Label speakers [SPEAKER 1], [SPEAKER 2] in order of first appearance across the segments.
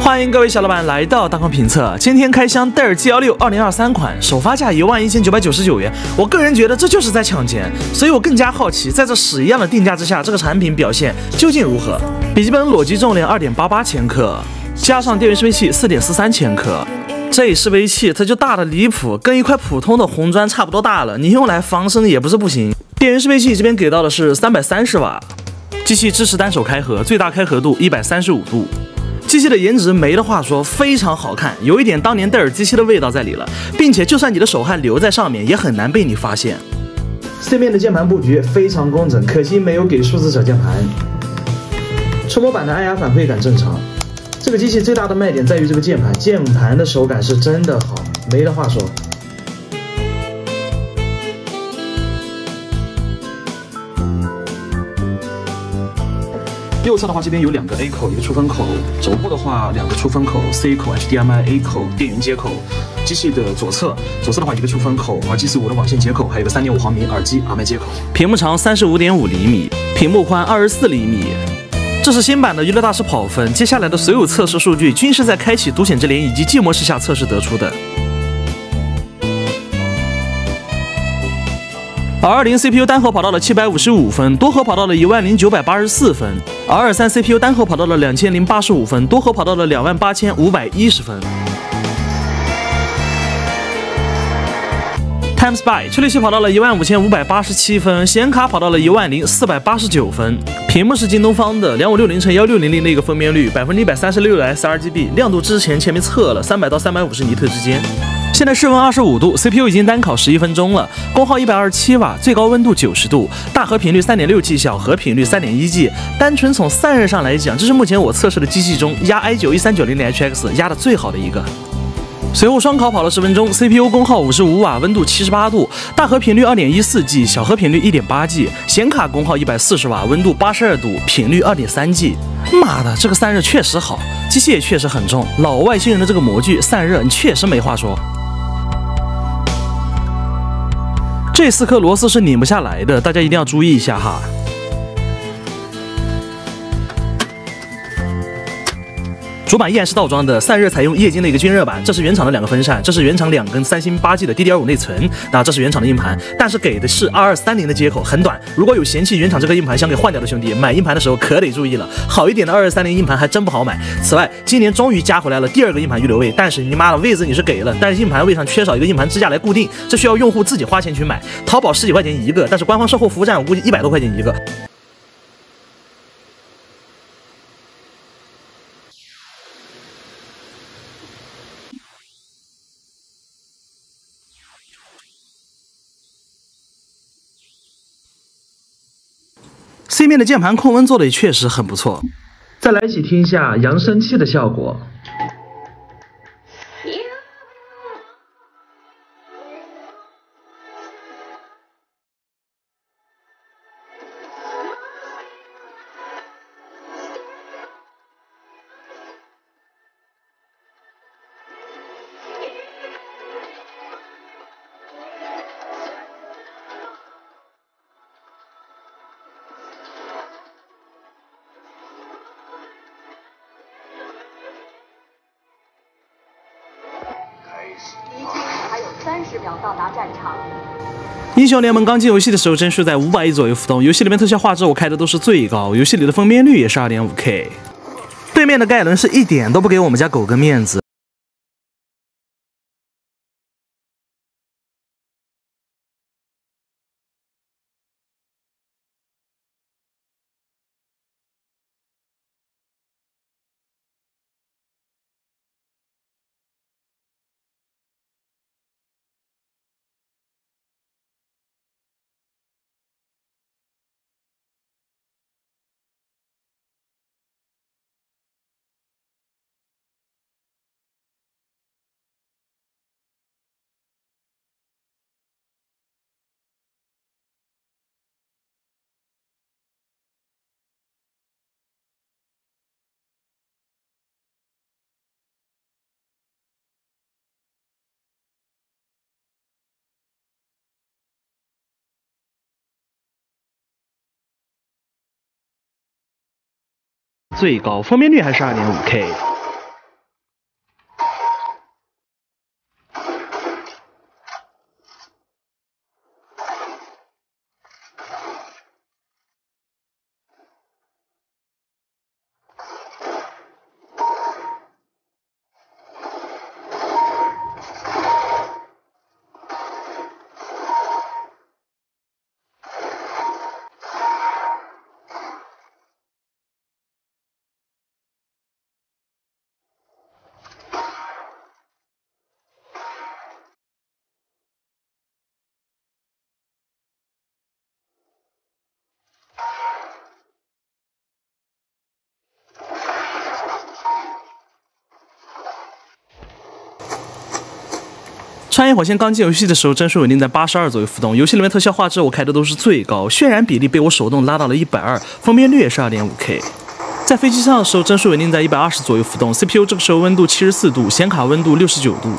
[SPEAKER 1] 欢迎各位小老板来到大康评测。今天开箱戴尔 G16 2023款，首发价11999元。我个人觉得这就是在抢钱，所以我更加好奇，在这屎一样的定价之下，这个产品表现究竟如何？笔记本裸机重量2.88千克，加上电源适配器4.43千克。这适配器它就大的离谱，跟一块普通的红砖差不多大了，你用来防身也不是不行。电源适配器这边给到的是330瓦，机器支持单手开合，最大开合度135度。机器的颜值没的话说，非常好看，有一点当年戴尔机器的味道在里了，并且就算你的手汗留在上面，也很难被你发现。C 面的键盘布局非常工整，可惜没有给数字小键盘。触摸板的按压反馈感正常。这个机器最大的卖点在于这个键盘，键盘的手感是真的好，没的话说。右侧的话，这边有2个 A 口，一个出风口；轴部的话，2个出风口 C 口 HDMI A 口电源接口。机器的左侧的话，一个出风口，G45的网线接口，还有个3.5毫米耳机耳麦接口。屏幕长35.5厘米，屏幕宽24厘米。这是新版的娱乐大师跑分，接下来的所有测试数据均是在开启独显之联以及G模式下测试得出的。R20 CPU 单核跑到了755分，多核跑到了10984分。R23 CPU 单核跑到了2085分，多核跑到了28510分。Time Spy 处理器跑到了15587分，显卡跑到了10489分。屏幕是京东方的2560x1600的一个分辨率，136%的 sRGB， 亮度之前面测了300到350尼特之间。现在室温25度 ，CPU 已经单烤11分钟了，功耗127瓦，最高温度90度，大核频率3.6G， 小核频率3.1G。单纯从散热上来讲，这是目前我测试的机器中压 i9-1390HX 压的最好的一个。随后双烤跑了10分钟 ，CPU 功耗55瓦，温度78度，大核频率2.14G， 小核频率1.8G， 显卡功耗140瓦，温度82度，频率2.3G。妈的，这个散热确实好，机器也确实很重，老外星人的这个模具散热，你确实没话说。这4颗螺丝是拧不下来的，大家一定要注意一下哈。主板依然是倒装的，散热采用液晶的一个均热板，这是原厂的2个风扇，这是原厂2根三星8G 的 DDR5 内存，那这是原厂的硬盘，但是给的是2230的接口，很短。如果有嫌弃原厂这个硬盘想给换掉的兄弟，买硬盘的时候可得注意了，好一点的2230硬盘还真不好买。此外，今年终于加回来了第2个硬盘预留位，但是你妈的位置你是给了，但是硬盘位上缺少一个硬盘支架来固定，这需要用户自己花钱去买，淘宝10几块钱一个，但是官方售后服务站我估计100多块钱一个。C 面的键盘控温做的也确实很不错。再来一起听一下扬声器的效果。
[SPEAKER 2] 还有30秒到达战场。
[SPEAKER 1] 英雄联盟刚进游戏的时候帧数在500亿左右浮动，游戏里面特效画质我开的都是最高，游戏里的分辨率也是 2.5K。对面的盖伦是一点都不给我们家狗哥面子。最高分辨率还是2.5K。 穿越火线刚进游戏的时候，帧数稳定在82左右浮动。游戏里面特效画质我开的都是最高，渲染比例被我手动拉到了120，分辨率也是 2.5K。在飞机上的时候，帧数稳定在120左右浮动 ，CPU 这个时候温度74度，显卡温度69度。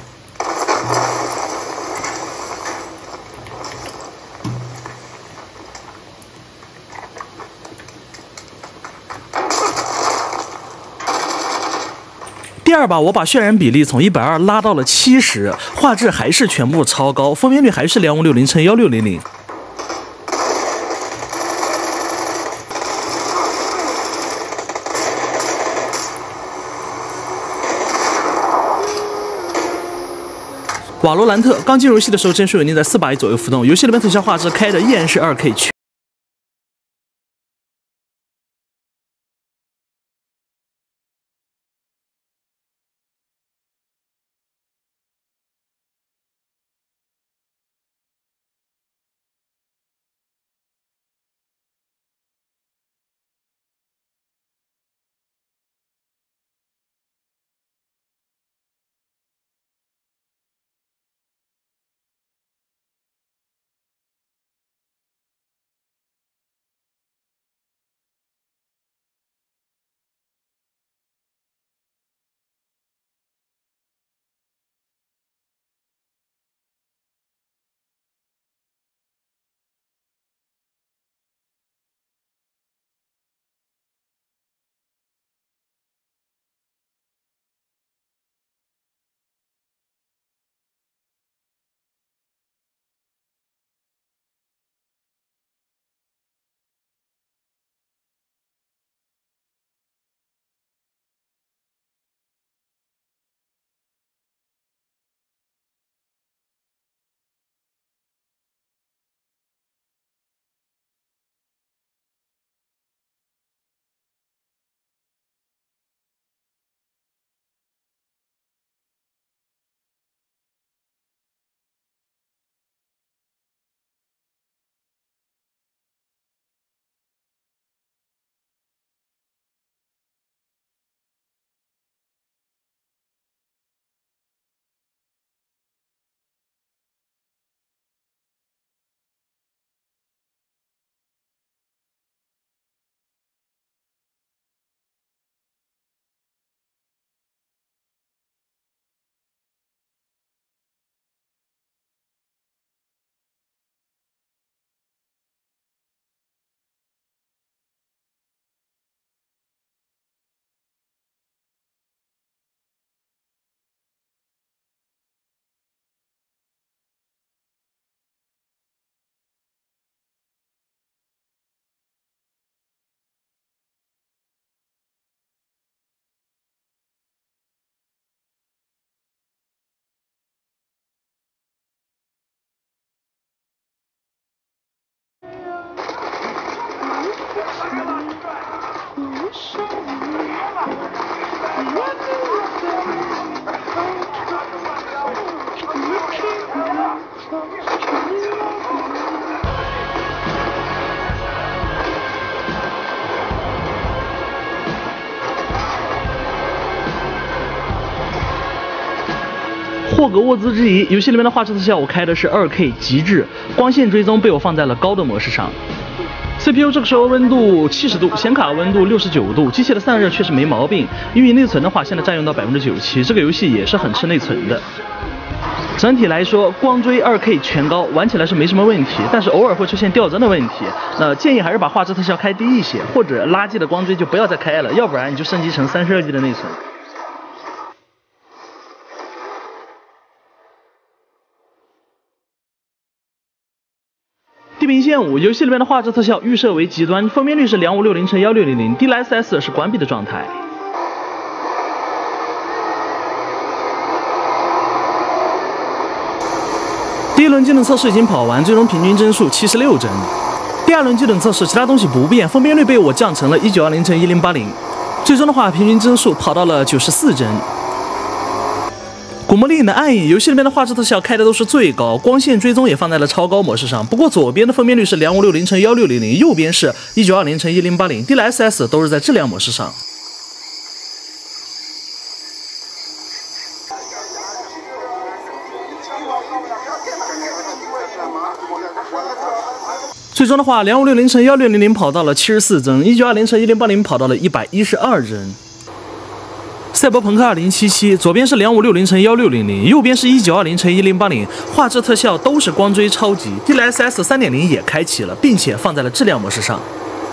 [SPEAKER 1] 第二把我把渲染比例从120拉到了70，画质还是全部超高，分辨率还是2560×1600。瓦罗兰特刚进入游戏的时候，帧数稳定在400左右浮动，游戏里面特效画质开的依然是2K 区。霍格沃兹之遗，游戏里面的画质特效我开的是2K 极致，光线追踪被我放在了高的模式上。CPU 这个时候温度70度，显卡温度69度，机械的散热确实没毛病。因为内存的话，现在占用到97%，这个游戏也是很吃内存的。整体来说，光追2K 全高玩起来是没什么问题，但是偶尔会出现掉帧的问题。那建议还是把画质特效开低一些，或者垃圾的光追就不要再开了，要不然你就升级成32G 的内存。地平线5游戏里面的画质特效预设为极端，分辨率是2560×1600，DLSS 是关闭的状态。第一轮技能测试已经跑完，最终平均帧数76帧。第二轮技能测试其他东西不变，分辨率被我降成了1920×1080，最终的话平均帧数跑到了94帧。古墓丽影的暗影游戏里面的画质特效开的都是最高，光线追踪也放在了超高模式上。不过左边的分辨率是2560×1600，右边是1920×1080，DLSS 都是在质量模式上。 终的话，2560×1600跑到了74帧，1920×1080跑到了112帧。赛博朋克2077，左边是2560×1600，右边是1920×1080，画质特效都是光追超级 ，DLSS 3.0 也开启了，并且放在了质量模式上。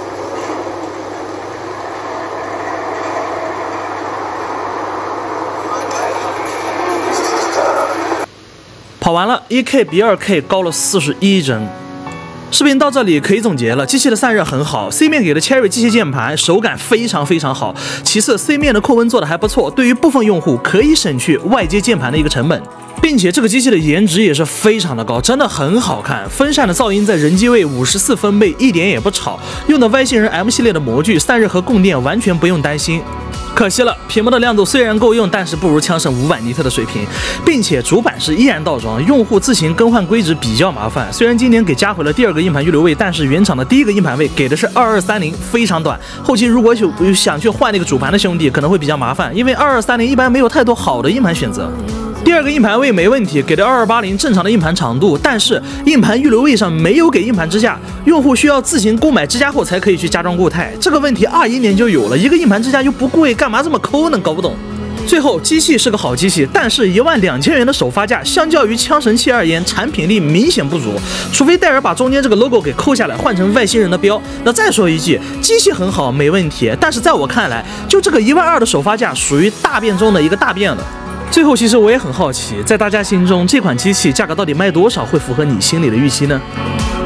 [SPEAKER 1] 跑完了 ，1K 比2K 高了41帧。视频到这里可以总结了，机器的散热很好 ，C 面给的 Cherry 机械键盘手感非常好。其次 ，C 面的扣温做的还不错，对于部分用户可以省去外接键盘的一个成本，并且这个机器的颜值也是非常的高，真的很好看。分散的噪音在人机位54分贝，一点也不吵。用的外星人 M 系列的模具，散热和供电完全不用担心。可惜了，屏幕的亮度虽然够用，但是不如枪神500尼特的水平，并且主板是依然倒装，用户自行更换规值比较麻烦。虽然今年给加回了第2个硬盘预留位，但是原厂的第1个硬盘位给的是2230，非常短。后期如果想去换那个主盘的兄弟，可能会比较麻烦，因为2230一般没有太多好的硬盘选择。第2个硬盘位没问题，给的2280正常的硬盘长度，但是硬盘预留位上没有给硬盘支架，用户需要自行购买支架后才可以去加装固态。这个问题21年就有了，一个硬盘支架又不贵，干嘛这么抠呢？搞不懂。最后，机器是个好机器，但是12000元的首发价，相较于枪神7而言，产品力明显不足。除非戴尔把中间这个 logo 给抠下来，换成外星人的标。那再说一句，机器很好，没问题，但是在我看来，就这个12000的首发价，属于大便中的一个大便了。最后，其实我也很好奇，在大家心中，这款机器价格到底卖多少会符合你心里的预期呢？